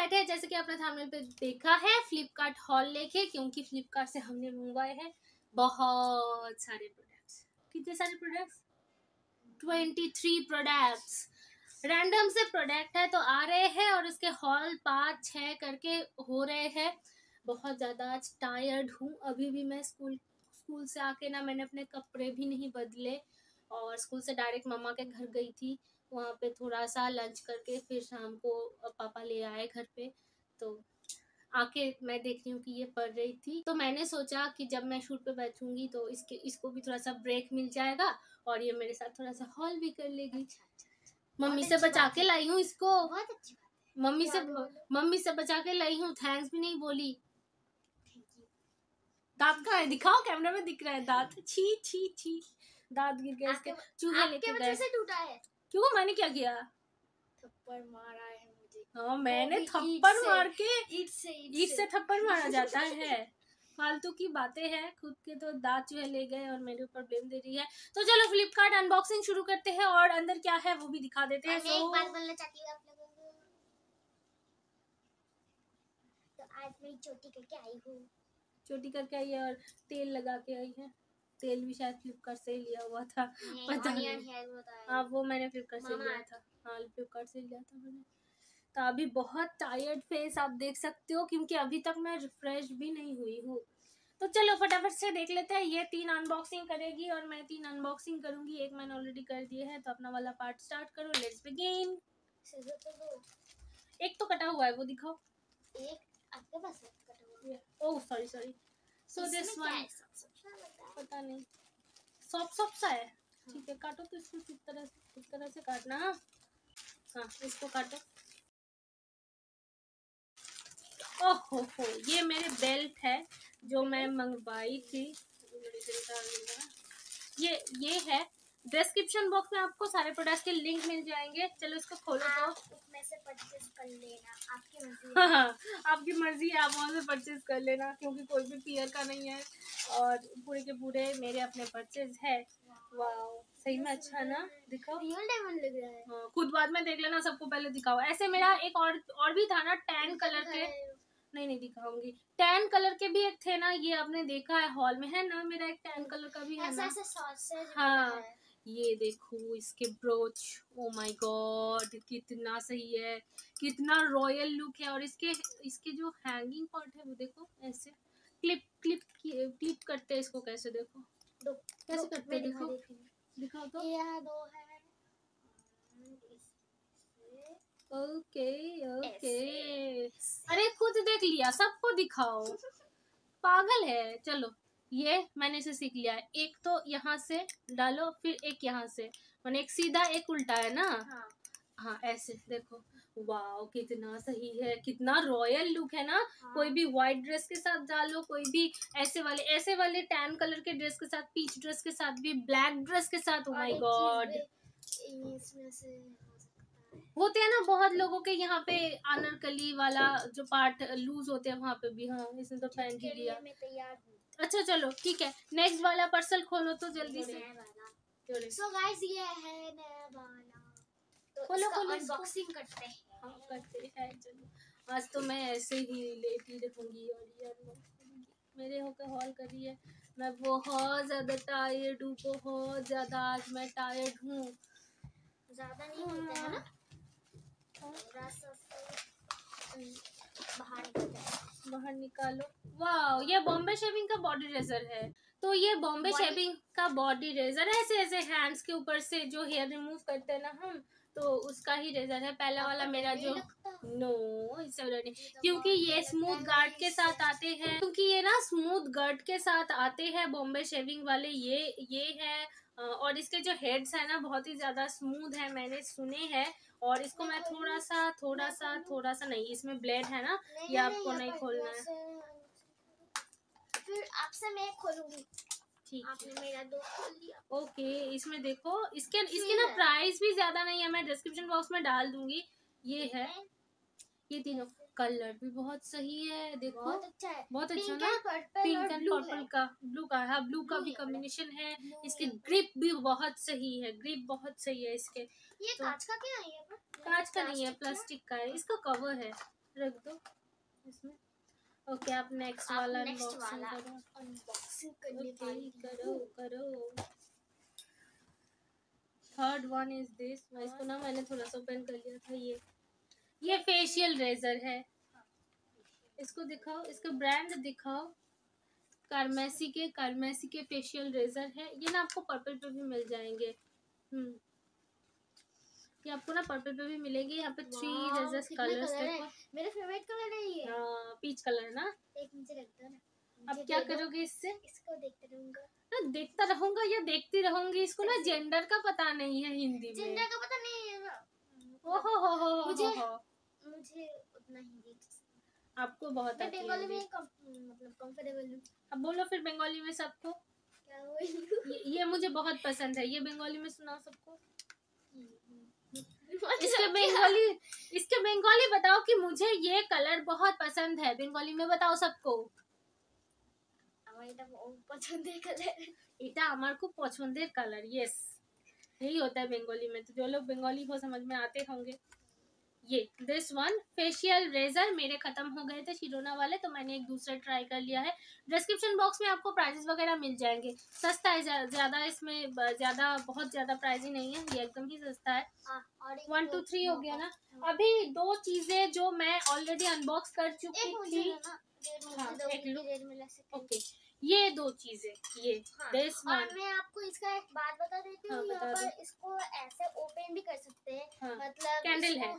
बैठे हैं जैसे कि आपने थंबनेल पे देखा है फ्लिपकार्ट हॉल लेके, क्योंकि फ्लिपकार्ट से हमने मंगवाए हैं बहुत सारे प्रोडक्ट्स। कितने सारे प्रोडक्ट्स? 23 प्रोडक्ट्स। रैंडम से प्रोडक्ट है तो आ रहे हैं और उसके हॉल 5-6 करके हो रहे हैं। बहुत ज़्यादा आज टायर्ड हूँ। अभी भी मैं स्कूल से आके ना मैंने अपने कपड़े भी नहीं बदले और स्कूल से डायरेक्ट मम्मा के घर गई थी। वहाँ पे थोड़ा सा लंच करके फिर शाम को पापा ले आए घर पे, तो आके मैं देख रही हूँ कि ये पढ़ रही थी। तो मैंने सोचा कि जब मैं शूट पे बैठूंगी तो इसको भी थोड़ा सा ब्रेक मिल जाएगा और ये मेरे साथ थोड़ा सा हॉल भी कर लेगी। मम्मी से बचा के लाई हूँ इसको। बहुत अच्छी बात है। मम्मी से बचा के लाई हूँ। थैंक्स भी नहीं बोली। दांत कहाँ है? दिखाओ, कैमरा में दिख रहा है दांत। छी छी छी, दांत गिर गया इसके। चूहे लेके गए। से टूटा है। क्यों? मैंने क्या किया? थप्पड़ मारा है मुझे। हाँ, मैंने थप्पड़ मार के। ईंट से थप्पड़ मारा जाता है? फालतू की बातें हैं। खुद के तो दांत चूहे ले गए और मेरे ऊपर ब्लेम दे रही है। तो चलो फ्लिपकार्ट अनबॉक्सिंग शुरू करते हैं और अंदर क्या है वो भी दिखा देते हैं। मैं एक बात बोलना चाहती हूँ आप लोगों को। तो आज मैं चोटी करके आई हूँ। चोटी करके आई है और तेल लगा के आई है। तेल भी शायद फ्लिपकार्ट से लिया हुआ था, पता नहीं। हाँ, वो मैंने फ्लिपकार्ट से लिया था। हाँ, फ्लिपकार्ट से लिया था मैंने। तो अभी बहुत टायर्ड फेस आप देख सकते हो, क्योंकि अभी तक मैं रिफ्रेश भी नहीं हुई हूँ। तो चलो फटाफट से देख लेते हैं। ये 3 अनबॉक्सिंग करेगी और मैं 3 अनबॉक्सिंग करूंगी। एक मैंने ऑलरेडी कर दिए है, तो अपना वाला पार्ट स्टार्ट करो। Let's begin. एक तो कटा हुआ है, वो दिखाओ। एक आपके पास कटा हुआ है? Oh sorry so this one पता नहीं, सॉफ्ट सा है। ठीक है, काटो तो इसको इस तरह से काटना। हाँ, इसको काटो। ओहो हो, ये मेरे बेल्ट है जो मैं मंगवाई थी। ये है। डिस्क्रिप्शन बॉक्स में आपको सारे प्रोडक्ट्स के लिंक मिल जाएंगे। चलो इसको खोलो। तो उसमें से परचेज कर लेना, आपकी मर्जी है। हाँ, आपकी मर्जी है, आप वहाँ से परचेज कर लेना, क्योंकि कोई भी पीयर का नहीं है और पूरे के पूरे मेरे अपने परचेज है। वाओ, सही में अच्छा है ना? दिखाओ। रियल डायमंड लग रहा है। हाँ, खुद बाद में देख लेना, सबको पहले दिखाओ। ऐसे मेरा एक और भी था ना, टैन कलर के। नहीं दिखाऊंगी। टैन कलर के भी एक थे ना, ये आपने देखा है हॉल में, है ना? मेरा एक टैन कलर का भी है ना। हाँ, ये देखो इसके ब्रोच। ओ माय गॉड, कितना सही है, कितना रॉयल लुक है। और इसके जो हैंगिंग पार्ट है वो देखो, ऐसे क्लिप करते हैं इसको। कैसे देखो, कैसे करते हैं? दिखाओ तो। ओके। अरे खुद देख लिया, सबको दिखाओ। पागल है। चलो, ये मैंने इसे सीख लिया है। एक तो यहाँ से डालो, फिर एक यहाँ से, मैंने एक सीधा एक उल्टा है ना। हाँ, ऐसे देखो। वाओ, कितना सही है, कितना रॉयल लुक है ना। कोई भी व्हाइट ड्रेस के साथ डालो, कोई भी ऐसे वाले टैन कलर के ड्रेस के साथ, पीच ड्रेस के साथ भी, ब्लैक ड्रेस के साथ। ओ माय गॉड, इसमें से होते हैं ना बहुत लोगों के यहाँ पे अनारकली वाला जो पार्ट लूज होते हैं, वहाँ पे भी। हाँ, इसने तो पहन ही लिया। मैं तैयार हूँ। अच्छा चलो ठीक है, नेक्स्ट वाला पार्सल खोलो तो जल्दी से। सो गाइस, ये है नया वाला, तो खोलो अनबॉक्सिंग करते हैं। हाँ, करते हैं। चलो, आज तो मैं ऐसे ही लेटी रहूंगी और ये अनबॉक्सिंग मेरे होकर हॉल करी है। मैं बहुत ज्यादा टायर्ड हूँ, बहुत ज्यादा। आज मैं टायर्ड हूँ। ज्यादा नहीं होता है ना। बाहर निकालो। वाओ, ये बॉम्बे शेविंग का बॉडी रेजर है। तो ये बॉम्बे शेविंग का बॉडी रेजर ऐसे हैंड्स के ऊपर से जो हेयर रिमूव करते हैं ना हम, तो उसका ही रेजर है। पहला वाला मेरा जो इससे नहीं, क्योंकि ये स्मूथ गार्ड के साथ आते हैं। बॉम्बे शेविंग वाले ये है। और इसके जो हेड्स है ना, बहुत ही ज्यादा स्मूथ है, मैंने सुने हैं। और इसको मैं थोड़ा सा नहीं, इसमें ब्लेड है ना, ये आपको नहीं खोलना है। फिर आपसे मैं खोलूंगी। ठीक, आपने मेरा दो खोल दिया। ओके, इसमें देखो, इसके ना प्राइस भी ज्यादा नहीं है, मैं डिस्क्रिप्शन बॉक्स में डाल दूंगी। ये है, ये तीनों कलर भी बहुत सही है। देखो, बहुत अच्छा है, बहुत अच्छा ना। पिंक एंड पर्पल का, ब्लू का। हाँ, ब्लू का भी कॉम्बिनेशन है। इसकी ग्रिप भी बहुत सही है, इसके। ये कांच का क्या है? कांच का नहीं है, प्लास्टिक का है। इसका कवर है। रख दो इसमें। ओके, आप नेक्स्ट आप वाला नेक्स्ट अनबॉक्सिंग वाला करो। अनबॉक्सिंग करने ओके, वाली करो हूँ। करो। Third one is this. इसको ना मैंने थोड़ा सा ओपन कर लिया था। ये फेशियल रेजर है। इसको दिखाओ, इसका ब्रांड दिखाओ। कार्मेसी के फेशियल रेजर है। ये ना आपको पर्पल पे भी मिल जाएंगे। ये आपको ना पर्पल पे भी मिलेंगे। यहाँ पे 3 रेजर्स कलर्स देखो। मेरा फेवरेट कलर है ये। हाँ, पीच कलर ना। एक मुझे रख दो ना। अब क्या करोगे इससे? इसको देखते रहूंगा ना, देखता रहूंगा या देखती रहूंगी। इसको ना जेंडर का पता नहीं है हिंदी में। जेंडर का पता नहीं है ना। ओहो मुझे उतना हिंदी आपको बहुत आती है बंगाली में हिंदी। मतलब कंफर्टेबल हूँ। अब बोलो फिर बंगाली में सबको। क्या बोलूं? ये मुझे बहुत पसंद है। ये बंगाली में सुनाओ सबको। इसके बंगाली बताओ कि मुझे ये कलर बहुत पसंद है। बंगाली में बताओ सबको। এটা পছন্দের কালার। এটা আমার খুব পছন্দের কালার। यस, यही होता है बंगाली में। तो जो लोग बंगाली को समझ में आते होंगे। ये दिस वन फेशियल रेजर मेरे खत्म हो गए थे शिरोना वाले, तो मैंने एक दूसरा ट्राई कर लिया है। डिस्क्रिप्शन बॉक्स में आपको प्राइसेस वगैरह मिल जाएंगे। सस्ता है, ज्यादा इसमें बहुत ज्यादा प्राइस ही नहीं है। ये एकदम ही सस्ता है। 1 2 3 हो गया ना। अभी 2 चीजें जो मैं ऑलरेडी अनबॉक्स कर चुकी थी। ओके, ये 2 चीजें, ये दिस वन। और मैं आपको इसका एक बात बता देती हूँ। यहाँ पर इसको ऐसे ओपन भी कर सकते हैं। मतलब कैंडल है।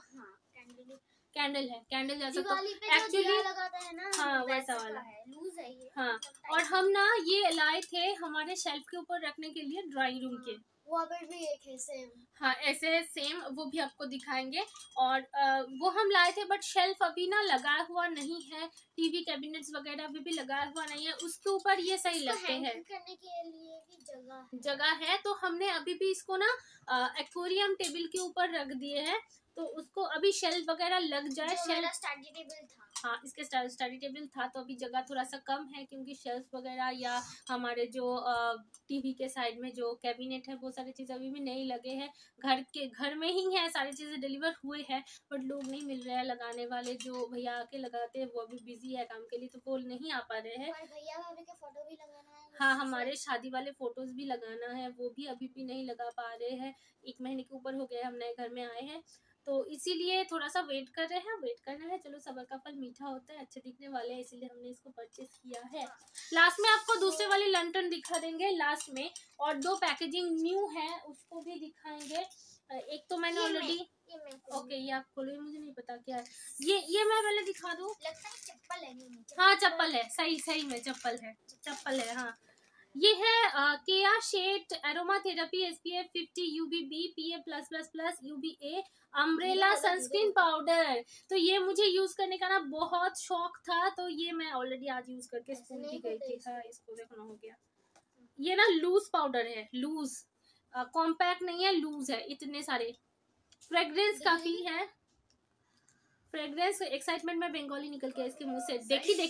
कैंडल है, कैंडल जैसा। तो एक्चुअली लगाता है ना। हाँ, वैसा वाला है, लूज है ये। हाँ, और हम ना ये लाए थे हमारे शेल्फ के ऊपर रखने के लिए, ड्राइंग रूम के। वहाँ पर भी एक है सेम। हाँ, ऐसे सेम, वो भी आपको दिखाएंगे। और वो हम लाए थे, बट शेल्फ अभी ना लगाया हुआ नहीं है। टीवी कैबिनेट्स वगैरह भी लगाया हुआ नहीं है। उसके ऊपर ये सही लगते हैं। करने के लिए भी जगह है। तो हमने अभी भी इसको ना एक्वेरियम टेबल के ऊपर रख दिए हैं। तो उसको अभी शेल्फ वगैरह लग जाए। शेल्फ स्टडी टेबल था। हाँ, इसके स्टडी टेबल था, तो अभी जगह थोड़ा सा कम है, क्योंकि शेल्फ वगैरह या हमारे जो टीवी के साइड में जो कैबिनेट है, वो सारी चीज़ अभी भी नहीं लगे हैं। घर में ही है, सारी चीज़ें डिलीवर हुए हैं, बट लोग नहीं मिल रहे हैं लगाने वाले। जो भैया आके लगाते हैं वो अभी बिजी है काम के लिए, तो वो नहीं आ पा रहे हैं। भैया भाभी के फोटो भी लगाना है। हाँ, हमारे शादी वाले फोटोज भी लगाना है, वो भी अभी भी नहीं लगा पा रहे हैं। 1 महीने के ऊपर हो गया हम नए घर में आए हैं, तो इसीलिए थोड़ा सा वेट कर रहे हैं। वेट करना है, चलो सबर का फल मीठा होता है। अच्छे दिखने वाले हैं, इसीलिए हमने इसको परचेस किया है। लास्ट में आपको दूसरे वाली लंटन दिखा देंगे लास्ट में। और 2 पैकेजिंग न्यू है, उसको भी दिखाएंगे। एक तो मैंने ऑलरेडी ओके, ये आप खोलो, मुझे नहीं पता क्या है ये मैं पहले दिखा दूं। लगता है चप्पल है। हाँ, चप्पल है, सही में चप्पल है। हाँ, ये है Keya Seth aromatherapy SPF 50 UVB PA+++ UVA umbrella sunscreen powder. तो ये मुझे यूज करने का ना बहुत शौक था, तो ये मैं ऑलरेडी आज यूज करके स्कूल भी गई थी। हाँ, इसको देखना हो गया। ये ना लूज पाउडर है, लूज, कॉम्पैक्ट नहीं है, लूज है। इतने सारे फ्रेग्रेंस काफी है। फ्रेग्रेंस एक्साइटमेंट में बंगाली निकल के इसके मुंह से।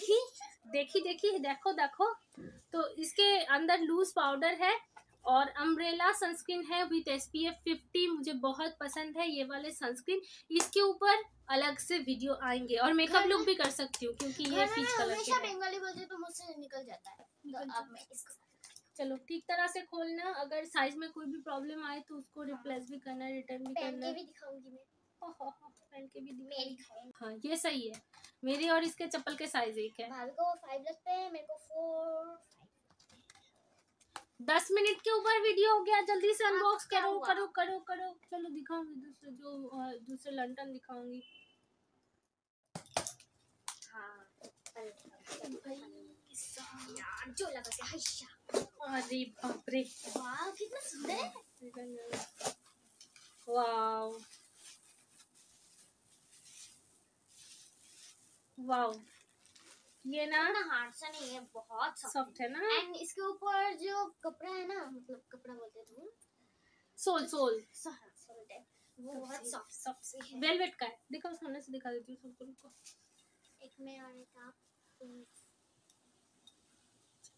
देखी देखो। तो इसके अंदर लूज पाउडर है और अम्ब्रेला सनस्क्रीन है विद SPF 50। मुझे बहुत पसंद है ये वाले सनस्क्रीन। इसके ऊपर अलग से वीडियो आएंगे, और मेकअप लुक भी कर सकती हूँ, क्योंकि ये पीच कलर के है। बंगाली बोलते तो मुझसे निकल जाता है। तो अब मैं इसको चलो, ठीक तरह से खोलना। अगर साइज में कोई भी प्रॉब्लम आए तो उसको रिप्लेस भी करना, रिटर्न भी करना। भी दिखाऊंगी मैं। पहन के भी दिखाऊंगी। हाँ, ये सही है। मेरे और इसके चप्पल के साइज एक है। भाभी को 5 लगते हैं, मेरे को 4 10 मिनट के ऊपर वीडियो हो गया। जल्दी से अनबॉक्स करो। चलो दिखाऊंगी दूसरे लंटन दिखाऊंगी। हाँ, यार जो लगा से हैशा। अरे बाप रे, वाह कितना सुंदर है। वाओ, ये ना हार्ड सा नहीं है, बहुत सॉफ्ट है ना। एंड इसके ऊपर जो कपड़ा है ना, मतलब कपड़ा बोलते हैं सोल टाइप, वो बहुत सॉफ्ट है। वेलवेट का है। दिखाओ, सामने से दिखा देती हूँ सबको। एक में और एक आप।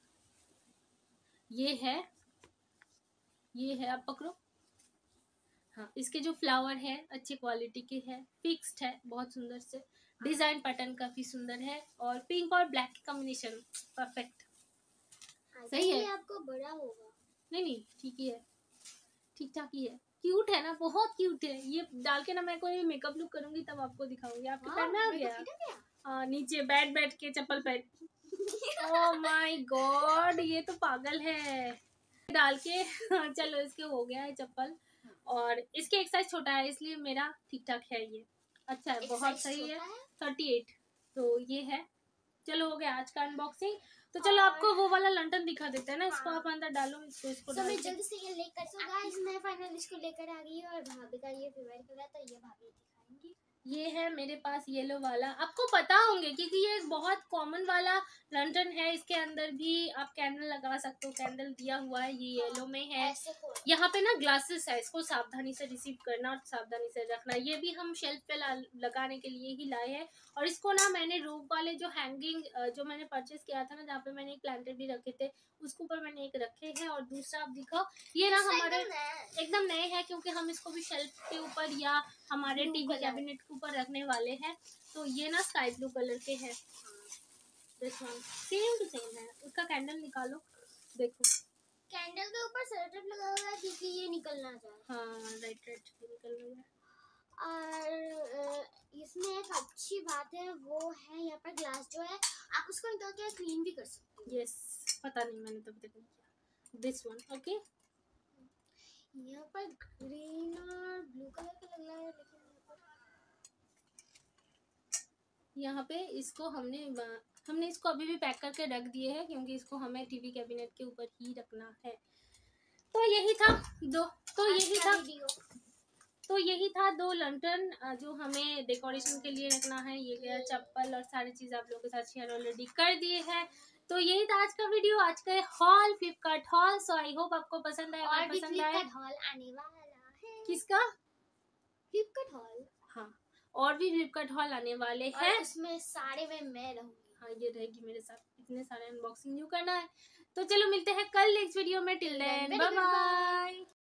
ये है, आप पकड़ो। हाँ, इसके जो फ्लावर है अच्छे क्वालिटी के है, फिक्स्ड है, बहुत सुंदर से डिजाइन पैटर्न काफी सुंदर है और पिंक और ब्लैक की कॉम्बिनेशन परफेक्ट। सही है। आपको बड़ा होगा। नहीं ठीक ही है, ठीक ठाक ही है, क्यूट है ना, बहुत क्यूट है। ये डाल के ना मैं कोई मेकअप लुक करूंगी तब आपको दिखाऊंगी। आपके पैर में आ गया? हाँ, नीचे बैठ के चप्पल पहन। ओह माय गॉड, ये तो पागल है। डाल के चलो इसके हो गया है चप्पल, और इसके एक साइज छोटा है इसलिए मेरा ठीक ठाक है। ये अच्छा है, बहुत सही है। 38 तो ये है। चलो हो गया आज का अनबॉक्सिंग। तो चलो आपको वो वाला लंटन दिखा देते हैं ना। इसको आप अंदर डालो, इसको मैं जल्दी से ये लेकर गाइस मैं फाइनल इसको लेकर आ गई और भाभी का ये फेवरेट कलर तो ये भाभी दिखाएंगी। ये है मेरे पास येलो वाला, आपको पता होंगे क्योंकि ये एक बहुत कॉमन वाला लंटन है। इसके अंदर भी आप कैंडल लगा सकते हो, कैंडल दिया हुआ है। ये येलो में है। यहाँ पे ना ग्लासेस है, इसको सावधानी से रिसीव करना और सावधानी से रखना। ये भी हम शेल्फ पे लगाने के लिए ही लाए हैं। और इसको ना मैंने रूफ वाले जो हैंगिंग जो मैंने परचेज किया था ना, जहाँ पे मैंने एक प्लांटेड भी रखे थे, उसके ऊपर मैंने एक रखे हैं। और दूसरा आप दिखाओ, ये ना हमारे एकदम नए हैं क्योंकि हम इसको भी शेल्फ के ऊपर या हमारे टीवी कैबिनेट के ऊपर रखने वाले हैं। तो ये ना स्काई ब्लू कलर के हैं, सेम टू सेम है। उसका कैंडल निकालो, देखो कैंडल के ऊपर सेलोटेप लगा हुआ है क्योंकि ये निकलना चाहिए। हाँ राइट निकल रहा है। और इसमें एक अच्छी बात है वो है यहाँ पर ग्लास जो है आप उसको निकाल के क्लीन भी कर सकते हो। यस, पता नहीं, मैंने तो अभी तक नहीं किया। This one okay. यहाँ पर ग्रीन और ब्लू कलर का लग रहा है, लेकिन यहाँ पे इसको हमने इसको अभी भी पैक करके रख दिए हैं क्योंकि इसको हमें टीवी कैबिनेट के ऊपर ही रखना है। तो यही था दो लंटन जो हमें डेकोरेशन के लिए रखना है। ये गया चप्पल और सारी चीज आप लोगों के साथ शेयर ऑलरेडी कर दिए हैं। तो यही था आज का वीडियो, आज का haul, Flipkart haul. So I hope आपको पसंद आया। और पसंद आया हॉल आने वाला है। किसका? फ्लिपकार्ट हॉल। हाँ, और भी फ्लिपकार्ट हॉल आने वाले हैं। उसमें सारे में मैं रहूंगी। हाँ, ये रहेगी मेरे साथ। इतने सारे अनबॉक्सिंग न्यू करना है। तो चलो मिलते हैं कल नेक्स्ट वीडियो में। Till then bye bye.